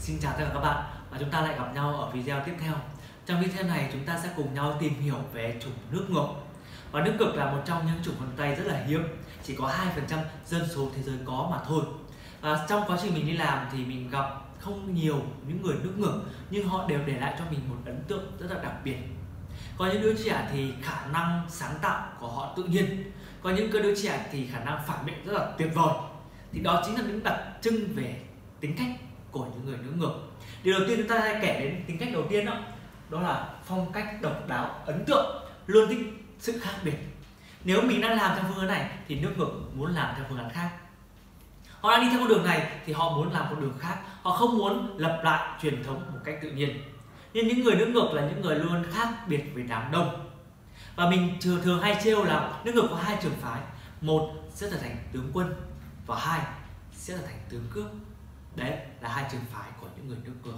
Xin chào tất cả các bạn và chúng ta lại gặp nhau ở video tiếp theo. Trong video này chúng ta sẽ cùng nhau tìm hiểu về chủng nước ngược. Và nước ngược là một trong những chủng vân tay rất là hiếm, chỉ có 2% dân số thế giới có mà thôi. Và trong quá trình mình đi làm thì mình gặp không nhiều những người nước ngược, nhưng họ đều để lại cho mình một ấn tượng rất là đặc biệt. Có những đứa trẻ thì khả năng sáng tạo của họ tự nhiên, có những đứa trẻ thì khả năng phản biện rất là tuyệt vời. Thì đó chính là những đặc trưng về tính cách của những người nước ngược. Điều đầu tiên chúng ta hãy kể đến tính cách đầu tiên đó là phong cách độc đáo, ấn tượng, luôn thích sự khác biệt. Nếu mình đang làm theo phương án này thì nước ngược muốn làm theo phương án khác. Họ đang đi theo con đường này thì họ muốn làm con đường khác, họ không muốn lặp lại truyền thống một cách tự nhiên. Nhưng những người nước ngược là những người luôn khác biệt với đám đông. Và mình thường hay trêu là nước ngược có hai trường phái, một sẽ trở thành tướng quân và hai sẽ trở thành tướng cướp. Đấy là hai trường phái của những người nước ngược.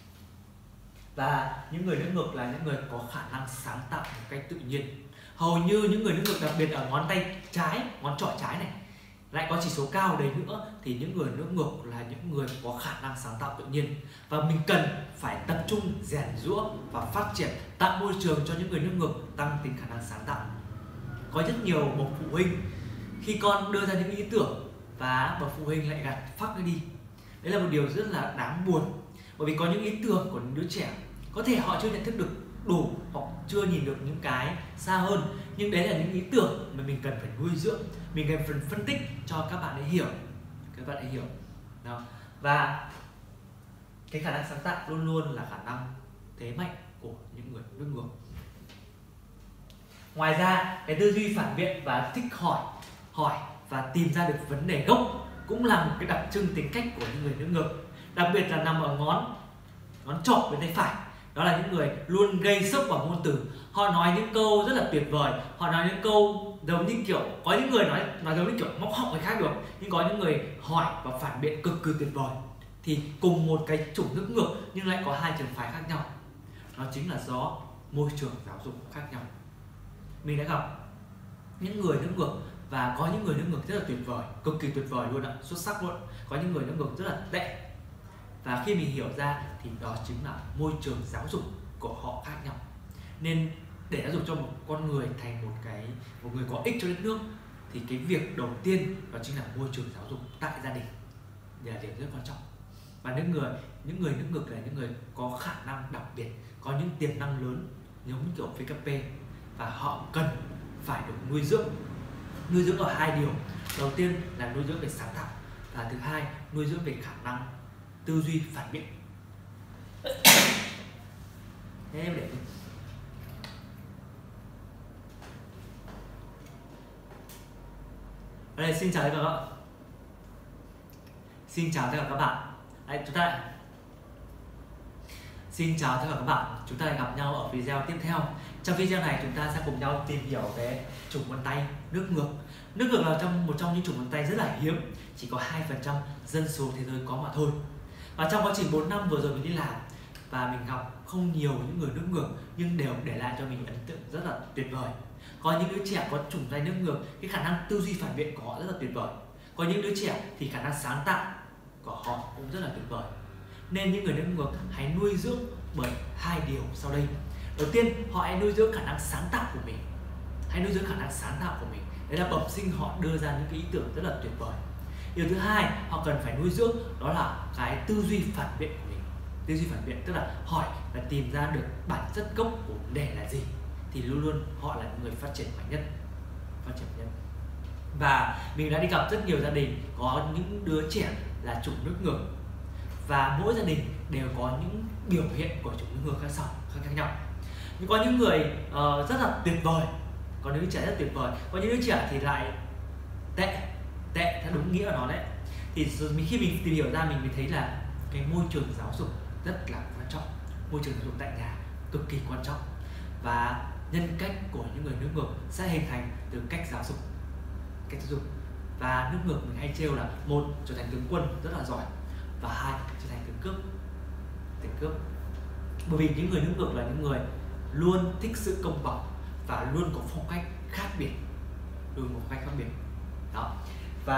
Và những người nước ngược là những người có khả năng sáng tạo một cách tự nhiên. Hầu như những người nước ngược, đặc biệt ở ngón tay trái, ngón trỏ trái này, lại có chỉ số cao đấy nữa, thì những người nước ngược là những người có khả năng sáng tạo tự nhiên. Và mình cần phải tập trung rèn giũa và phát triển, tạo môi trường cho những người nước ngược tăng tính khả năng sáng tạo. Có rất nhiều bậc phụ huynh khi con đưa ra những ý tưởng và bậc phụ huynh lại gạt phác nó đi. Đấy là một điều rất là đáng buồn, bởi vì có những ý tưởng của những đứa trẻ có thể họ chưa nhận thức được đủ hoặc chưa nhìn được những cái xa hơn, nhưng đấy là những ý tưởng mà mình cần phải nuôi dưỡng, mình cần phải phân tích cho các bạn ấy hiểu, Đó. Và cái khả năng sáng tạo luôn luôn là khả năng thế mạnh của những người nước ngược. Ngoài ra, cái tư duy phản biện và thích hỏi và tìm ra được vấn đề gốc cũng là một cái đặc trưng tính cách của những người nước ngược, đặc biệt là nằm ở ngón trỏ bên tay phải. Đó là những người luôn gây sốc vào ngôn từ. Họ nói những câu rất là tuyệt vời, họ nói những câu giống như kiểu, có những người nói giống như kiểu móc họng người khác được, nhưng có những người hỏi và phản biện cực kỳ tuyệt vời. Thì cùng một cái chủng nước ngược nhưng lại có hai trường phái khác nhau. Nó chính là do môi trường giáo dục khác nhau. Mình đã gặp những người nước ngược và có những người nước ngược rất là tuyệt vời, cực kỳ tuyệt vời luôn ạ, xuất sắc luôn. Có những người nước ngược rất là tệ. Và khi mình hiểu ra thì đó chính là môi trường giáo dục của họ khác nhau. Nên để giáo dục cho một con người thành một người có ích cho đất nước thì cái việc đầu tiên đó chính là môi trường giáo dục tại gia đình. Đây là điều rất quan trọng. Và những người nước ngược là những người có khả năng đặc biệt, có những tiềm năng lớn giống như kiểu VKP, và họ cần phải được nuôi dưỡng ở hai điều. Đầu tiên là nuôi dưỡng về sáng tạo, và thứ hai nuôi dưỡng về khả năng tư duy phản biện. Thế em để đây, xin chào tất cả các bạn. Xin chào tất cả các bạn. Đấy, Xin chào tất cả các bạn. Chúng ta lại gặp nhau ở video tiếp theo. Trong video này chúng ta sẽ cùng nhau tìm hiểu về chủng vân tay nước ngược. Nước ngược là một trong những chủng vân tay rất là hiếm, chỉ có 2% dân số thế giới có mà thôi. Và trong quá trình 4 năm vừa rồi mình đi làm và mình gặp không nhiều những người nước ngược, nhưng đều để lại cho mình ấn tượng rất là tuyệt vời. Có những đứa trẻ có chủng tay nước ngược, cái khả năng tư duy phản biện của họ rất là tuyệt vời. Có những đứa trẻ thì khả năng sáng tạo của họ cũng rất là tuyệt vời. Nên những người nước ngược hãy nuôi dưỡng bởi hai điều sau đây. Đầu tiên, họ hãy nuôi dưỡng khả năng sáng tạo của mình. Đấy là bẩm sinh họ đưa ra những cái ý tưởng rất là tuyệt vời. Điều thứ hai, họ cần phải nuôi dưỡng đó là cái tư duy phản biện của mình. Tư duy phản biện tức là hỏi và tìm ra được bản chất gốc của vấn đề là gì, thì luôn luôn họ là những người phát triển mạnh nhất. Và mình đã đi gặp rất nhiều gia đình có những đứa trẻ là chủng nước ngược, và mỗi gia đình đều có những biểu hiện của chủng nước ngược khác nhau. Nhưng có những người rất là tuyệt vời, có những đứa trẻ rất tuyệt vời, có những đứa trẻ thì lại tệ theo đúng nghĩa của nó đấy. Thì khi mình tìm hiểu ra, mình mới thấy là cái môi trường giáo dục rất là quan trọng. Môi trường giáo dục tại nhà cực kỳ quan trọng, và nhân cách của những người nước ngược sẽ hình thành từ cách giáo dục. Và nước ngược mình hay trêu là một, trở thành tướng quân rất là giỏi, và hai, trở thành tướng cướp. Bởi vì những người nước ngược là những người luôn thích sự công bằng và luôn có phong cách khác biệt. Đó. Và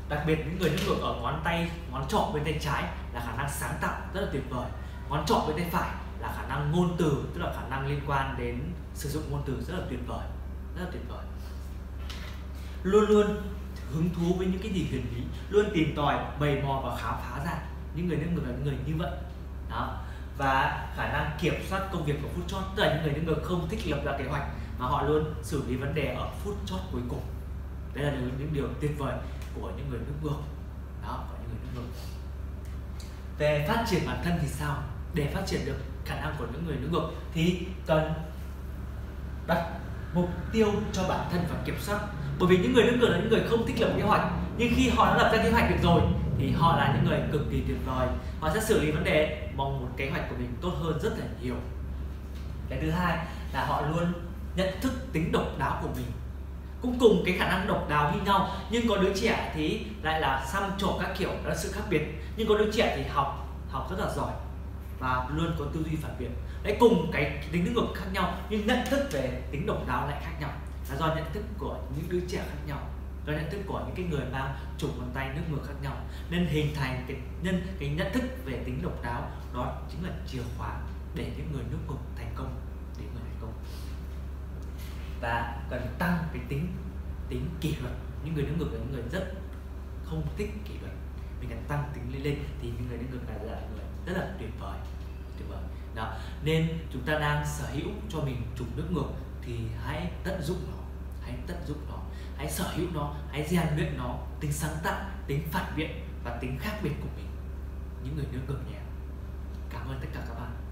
Đặc biệt những người nước ngược ở ngón tay, ngón trỏ bên tay trái là khả năng sáng tạo rất là tuyệt vời. Ngón trỏ bên tay phải là khả năng ngôn từ, tức là khả năng liên quan đến sử dụng ngôn từ rất là tuyệt vời, rất là tuyệt vời. Luôn luôn hứng thú với những cái gì huyền bí, luôn tìm tòi, mày mò và khám phá ra. Những người nước ngược là những người như vậy. Đó. Và khả năng kiểm soát công việc của phút chót, tức là những người nước ngược không thích lập ra kế hoạch mà họ luôn xử lý vấn đề ở phút chót cuối cùng. Đây là những điều tuyệt vời của những người nước ngược. Đó, của những người nước ngược. Về phát triển bản thân thì sao? Để phát triển được khả năng của những người nước ngược thì cần đặt mục tiêu cho bản thân và kiểm soát. Bởi vì những người nước ngược là những người không thích lập kế hoạch, nhưng khi họ đã lập ra kế hoạch được rồi thì họ là những người cực kỳ tuyệt vời. Họ sẽ xử lý vấn đề bằng một kế hoạch của mình tốt hơn rất là nhiều. Cái thứ hai là họ luôn nhận thức tính độc đáo của mình. Cũng cùng cái khả năng độc đáo như nhau, nhưng có đứa trẻ thì lại là xăm trổ các kiểu, đó là sự khác biệt. Nhưng có đứa trẻ thì học rất là giỏi và luôn có tư duy phản biện. Đấy, cùng cái tính nước ngược khác nhau nhưng nhận thức về tính độc đáo lại khác nhau, là do nhận thức của những đứa trẻ khác nhau, do nhận thức của những cái người mang chủng ngón tay nước ngược khác nhau, nên hình thành cái nhận thức về tính độc đáo. Đó chính là chìa khóa để những người nước ngược thành công, để người thành công. Và cần tăng cái tính kỷ luật. Những người nước ngược là những người rất không thích kỷ luật, mình cần tăng tính lên thì những người nước ngược là người rất là tuyệt vời. Đó. Nên chúng ta đang sở hữu cho mình chủng nước ngược thì hãy tận dụng nó, hãy sở hữu nó, hãy rèn luyện nó, tính sáng tạo, tính phản biện và tính khác biệt của mình, những người nước ngược nhé. Cảm ơn tất cả các bạn.